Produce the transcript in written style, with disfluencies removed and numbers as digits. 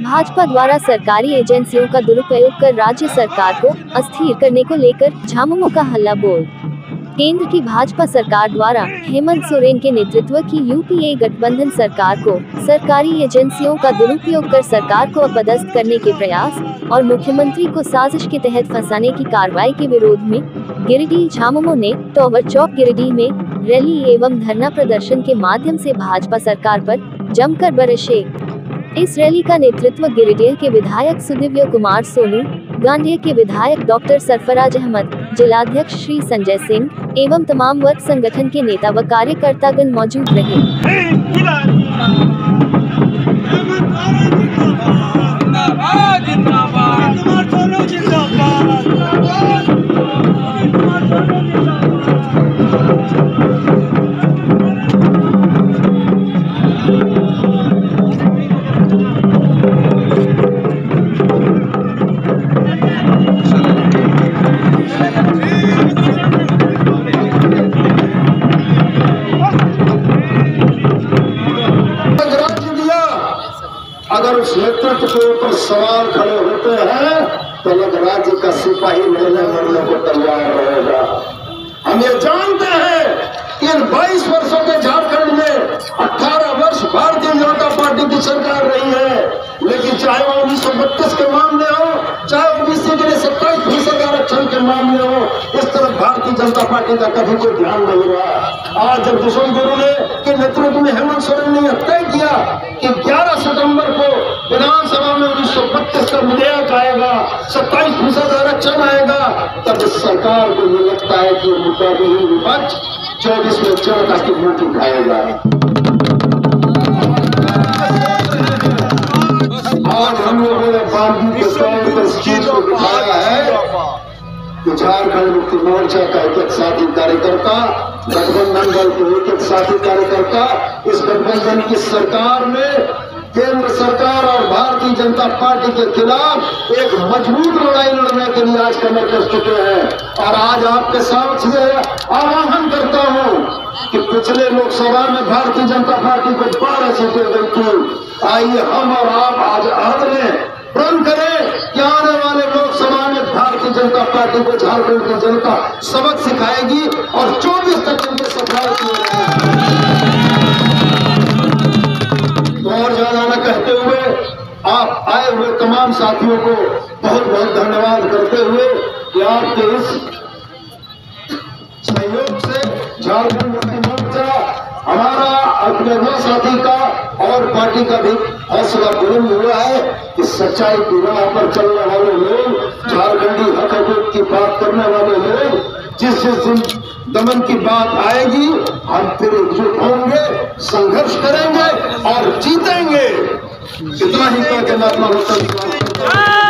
भाजपा द्वारा सरकारी एजेंसियों का दुरुपयोग कर राज्य सरकार को अस्थिर करने को लेकर झामुमो का हल्ला बोल। केंद्र की भाजपा सरकार द्वारा हेमंत सोरेन के नेतृत्व की यूपीए गठबंधन सरकार को सरकारी एजेंसियों का दुरुपयोग कर सरकार को अपदस्थ करने के प्रयास और मुख्यमंत्री को साजिश के तहत फंसाने की कार्रवाई के विरोध में गिरिडीह झामुमो ने टॉवर चौक गिरिडीह में रैली एवं धरना प्रदर्शन के माध्यम से भाजपा सरकार पर जमकर बरसे। इस रैली का नेतृत्व गिरिडीह के विधायक सुदिव्य कुमार सोनू, गांधी के विधायक डॉक्टर सरफराज अहमद, जिलाध्यक्ष श्री संजय सिंह एवं तमाम वर्ग संगठन के नेता व कार्यकर्तागण मौजूद रहे। अगर उस नेतृत्व के ऊपर सवाल खड़े होते हैं तो लोग राज्य का सिपाही लेने मरने को तैयार रहेगा। हम ये जानते हैं कि इन 22 वर्षों के झारखंड में 18 वर्ष भारतीय जनता पार्टी की सरकार रही है, लेकिन चाहे वो 1932 के मामले हो, चाहे ओबीसी के लिए 27% आरक्षण के मामले हो, इस तरफ भारतीय जनता पार्टी का कभी कोई ध्यान नहीं रहा। आज जब दुष्यंत गुरु ने के नेतृत्व में हेमंत सोरेन ने तय किया कि 11 सितंबर को विधानसभा में 1932 का विधेयक आएगा, 27% आरक्षण आएगा, तब इस सरकार को ये लगता है कि मुद्दाविहीन विपक्ष 24 में जनता की वोट उठाएगा। आज हम लोगों ने बांधी के तौर पर इस चीज को दिखाया है कि झारखंड मुक्ति मोर्चा का एक साथी कार्यकर्ता, गठबंधन दल के एक साथी कार्यकर्ता इस गठबंधन की सरकार में केंद्र सरकार और भारतीय जनता पार्टी के खिलाफ एक मजबूत लड़ाई लड़ने के लिए आज कमर कर चुके हैं। और आज आपके साथ आह्वान करता हूं कि पिछले लोकसभा में भारतीय जनता पार्टी को 12 सीटें गई थी। आइए हम और आप आज प्रण करें कि आने वाले लोकसभा में भारतीय जनता पार्टी को झारखंड की जनता सबक सिखाएगी और 24 तक उनके सफाई किए। और ज्यादा न कहते हुए आप आए हुए तमाम साथियों को बहुत बहुत धन्यवाद करते हुए कि आपके इस सहयोग से झारखंड मुक्ति मोर्चा हमारा अपने नौ साथी का और पार्टी का भी हौसला बुलंद हुआ है कि सच्चाई की राह पर चलने वाले लोग, झारखंडी हक हकूक की बात करने वाले लोग, जिस दिन दमन की बात आएगी हम फिर एकजुट होंगे, संघर्ष करेंगे और जीतेंगे। इतना ही कहकर मैं अपना वक्तव्य